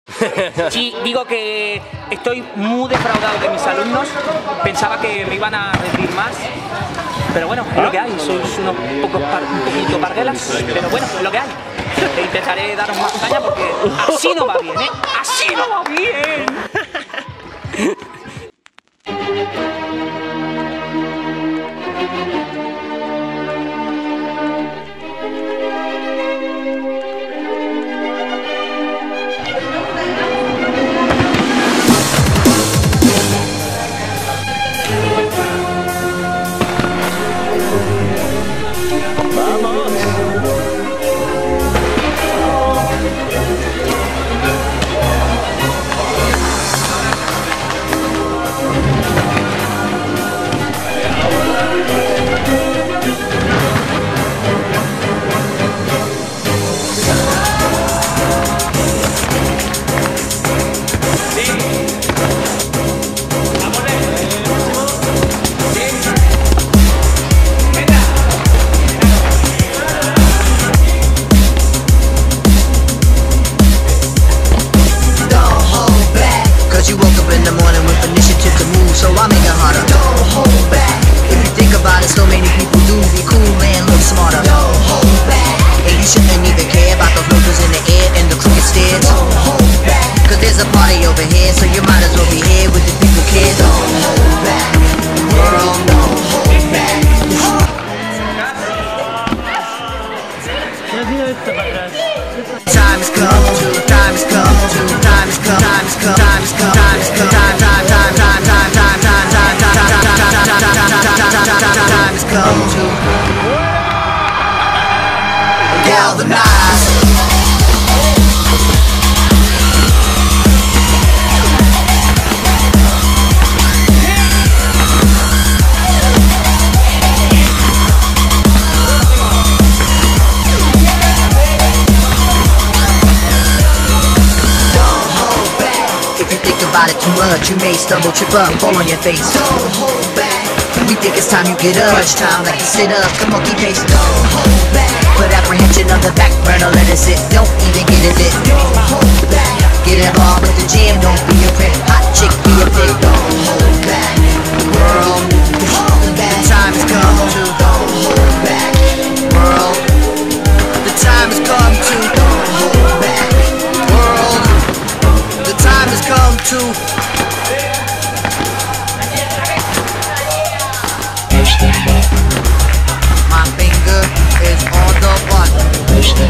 Sí, digo que estoy muy defraudado de mis alumnos. Pensaba que me iban a rendir más. Pero bueno, es lo que hay. Sois un poquito parguelas. Pero bueno, es lo que hay. Intentaré daros más caña porque así no va bien, ¿eh? ¡Así no va bien! There's a party over here, so you might as well be here with the people, kids. Don't hold back, world, don't hold back. Time has come to, time has come to, time has come, time has come, time has come, time has come, time has come to galvanize. About it too much, you may stumble, trip up, fall on your face. Don't hold back. We think it's time you get up. Crunch time, like to sit up. Come on, keep pace. Don't hold back. Put apprehension on the back burner, let it sit. Don't even get it lit. Don't hold back. Get involved with the jam. Don't be a prick. Hot chick, be a pig. Don't hold back. World, hold back. The time has come to. Don't hold back. World, the time has come to. Don't hold back. World, the time has come to. My finger is on the button. Push the